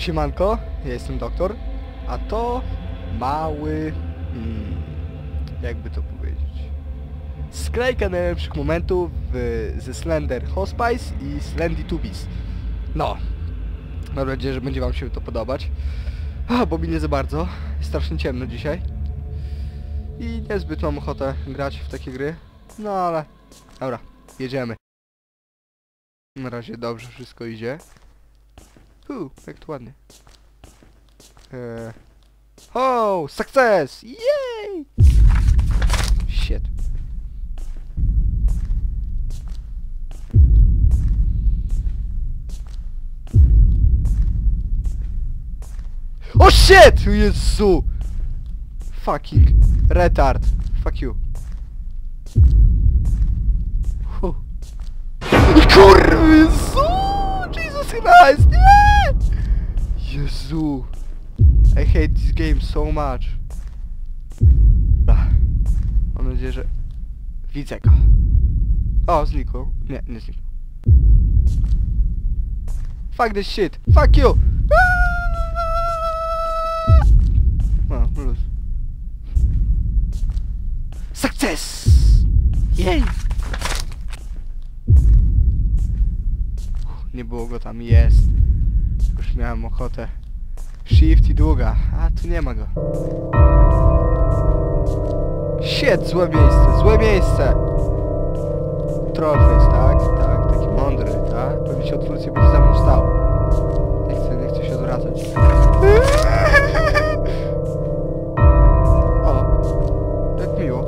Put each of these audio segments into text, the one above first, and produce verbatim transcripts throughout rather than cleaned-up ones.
Siemanko, ja jestem doktor, a to mały... Hmm, jakby to powiedzieć... sklejka najlepszych momentów w, ze Slender Hospice i Slendy Tubis. No, mam nadzieję, że będzie wam się to podobać. A, bo mi nie za bardzo, jest strasznie ciemno dzisiaj. I niezbyt mam ochotę grać w takie gry, no ale... Dobra, jedziemy. Na razie dobrze wszystko idzie. Uuu, jak to ładnie. Eee. Oh, success! Yay! Shit. Oh shit! Jezu! Fucking retard. Fuck you. Huh. Kurwa! Jezu! Jesus Christ! Nie! Jezu! I hate this game so much. Mam nadzieję, że... Widzę go. O, znikł. Nie, nie znikł. Fuck this shit! Fuck you! No, luz. Success! Jej! Nie było go tam, jest. Już miałem ochotę. Shift i długa, a tu nie ma go. Shit, złe miejsce, złe miejsce! Trollface, tak, tak, taki mądry, tak? Pewnie się odwróci, bo się za mną stał. Nie chcę, nie chcę się odwracać. O, jak miło.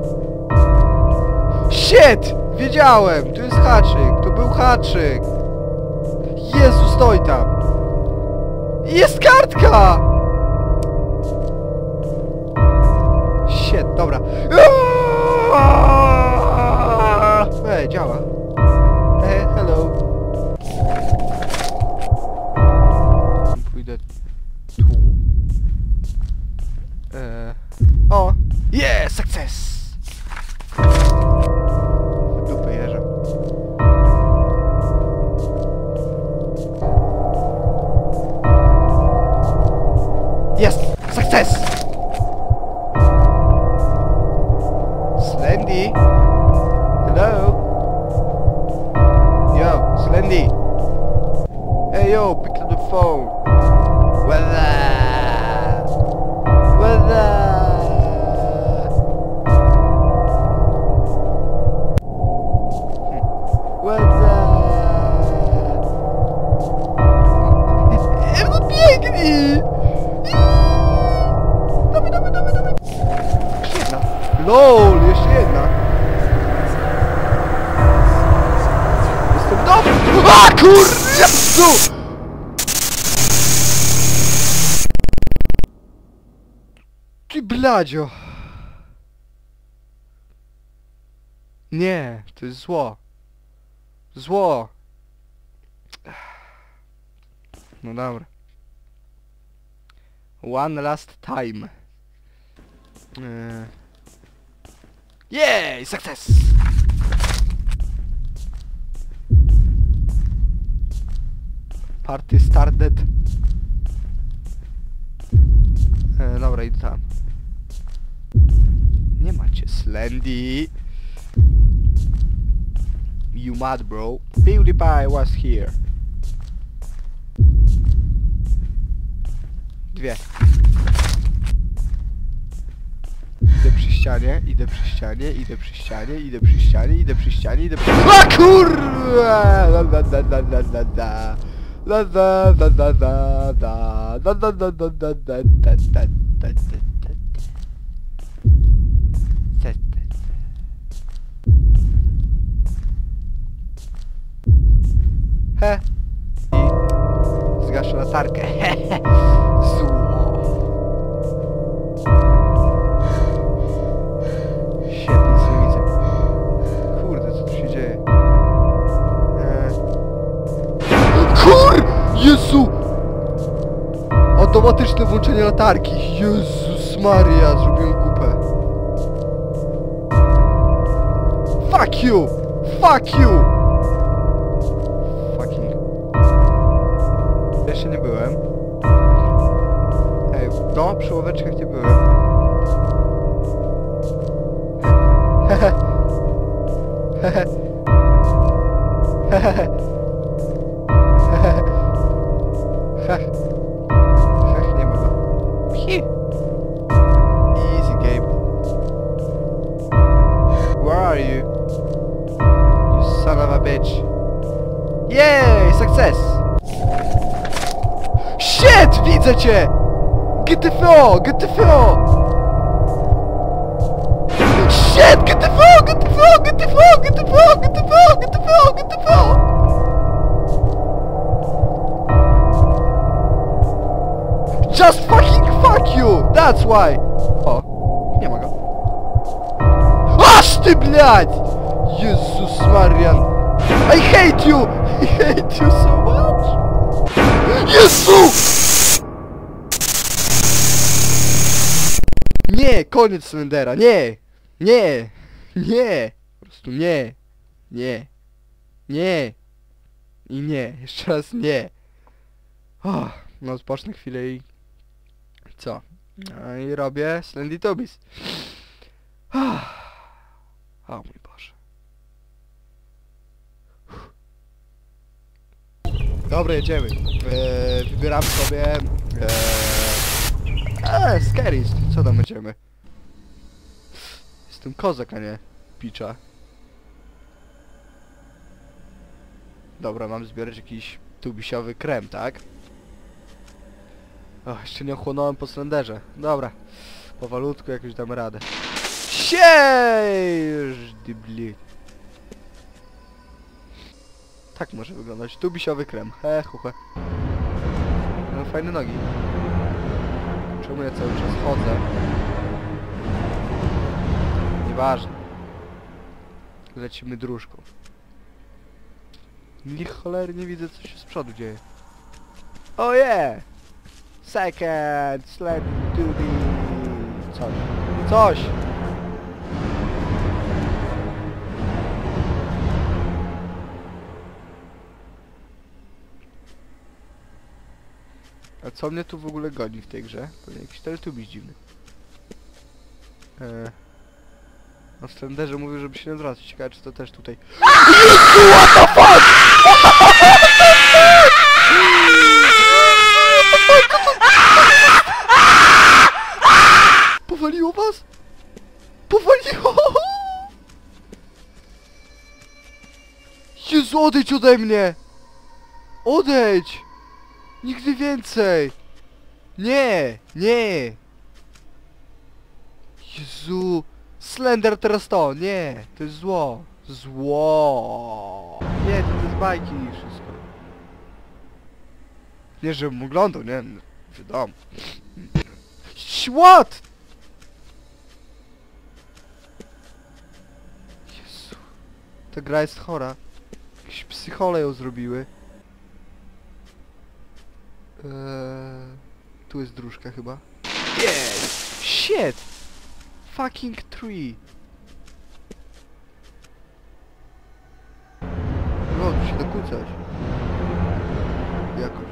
Shit! Wiedziałem! Tu jest haczyk, tu był haczyk! Jezu, stoi tam! Jest kartka! Shit, dobra. Ej, działa. Hey, hello. Pójdę tu. Eee. O! Yeah! Success! W dupę jeża. Yes! Success! Slendy! Hello? Yo, Slendy! Hey yo, pick up the phone! What's up? What's up? What's up? No biegnij! Dawaj, dawaj, dawaj, dawaj! Jeszcze jedna! LOL! Jeszcze jedna! Jestem dobry! A kurwa! Ty bladzio! Nie, to jest zło. Zło! No dobra. One last time. Eee. Yay! Success! Party started. Eee, dobra, idę tam. Nie macie Slendy. You mad, bro? PewDiePie was here. Dwie. Idę przy ścianie, idę przy ścianie, idę przy ścianie, idę przy ścianie, idę przy ścianie, idę przy... A kurwa! La la la la la la la. La la la la la la. La la la la la la la la la la. He. I zgaszę latarkę. Hehe. Zło. Świetnie, nic nie widzę. Kurde, co tu się dzieje? Eee. Kur! Jezu! Automatyczne włączenie latarki. Jezus Maria, zrobiłem kupę. Fuck you! Fuck you! Fucking... Jeszcze nie byłem. Ej, no, przy ławeczkach nie byłem. Hehe. Hehe. Hehe. Hehe. Heh. Heh, nie ma go. Hi. Easy game. Where are you? You son of a bitch. Yay! Success! Shit! Widzę cię! Get the floor! Get the floor! Shit! Get the floor! Get the floor! Get the floor! Get the floor! Get the floor! Get the floor! Get the floor! Just fucking fuck you! That's why! O, nie ma go. Aż ty, blядь! Jezus Marian! I hate you! I hate you so much! Jezu! Nie! Koniec Slendera! Nie! Nie! Nie! Po prostu nie! Nie! Nie! I nie! Jeszcze raz nie! Oh, no odpocznę chwilę i... Co? No i robię Slendy Tubbies. O mój Boże. Dobra, jedziemy. Eee, wybieram sobie... Eee, Scaries. Co tam będziemy? Jestem kozak, a nie picza. Dobra, mam zbierać jakiś tubisiowy krem, tak? O, jeszcze nie ochłonąłem po Slenderze. Dobra. Powolutku jakoś dam radę. Sieeeeż dybli. Tak może wyglądać. Tubisiowy krem. He, chuche. No fajne nogi. Czemu ja cały czas chodzę? Nieważne. Lecimy dróżką. Niech cholery nie widzę, co się z przodu dzieje. O oh yeah! Second, sled to the... Coś. Coś! A co mnie tu w ogóle goni w tej grze? Pewnie jakiś teletubiś dziwny. Eee. Na Slenderze mówił, żeby się nie odwracać. Ciekawe, czy to też tutaj... Jezu, what the fuck! Powaliło was? Powaliło! Jezu, odejdź ode mnie! Odejdź! Nigdy więcej! Nie! Nie! Jezu! Slender teraz to! Nie! To jest zło! Zło! Nie, to, to jest bajki i wszystko. Nie, żebym oglądał, nie? Wiadomo. What? Jezu. Ta gra jest chora. Jakieś psychole ją zrobiły. Eee, tu jest dróżka chyba. Yes! Shit! Fucking tree! No, tu się dokucać. Jakoś.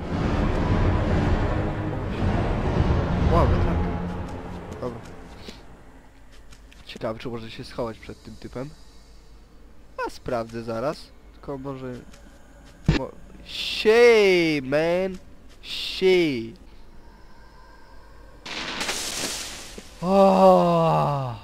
Wow, wiatrak. Dobra. Ciekawe, czy może się schować przed tym typem. A sprawdzę zaraz. Tylko może... Mo Shit, man! Shit! Oh!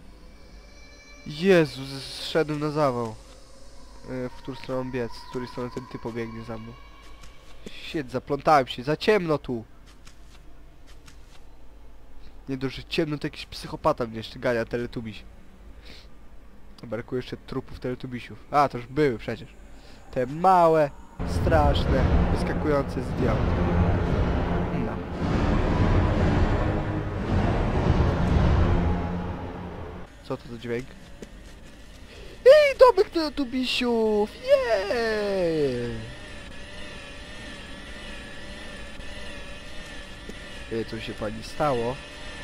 Jezu, zszedłem na zawał. E, w którą stronę biec? Z której strony ten typ pobiegnie za mną? Shit, zaplątałem się, za ciemno tu! Nie dość, że ciemno, to jakiś psychopata mnie jeszcze gania, teletubiś. Brakuje jeszcze trupów teletubisiów. A, to już były przecież. Te małe, straszne, wyskakujące z diabła. No. Co to za dźwięk? Ej, domek teletubisiów! Jeee! Ej, co się pani stało?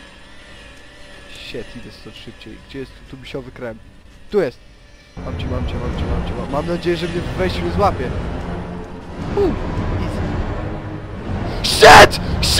Shit, idę stąd szybciej. Gdzie jest tu tubisiowy krem? Tu jest! Mam cię, mam cię, mam cię, mam cię, mam... Mam nadzieję, że mnie w wejściu nie złapie. Uh, easy. Shit! Shit!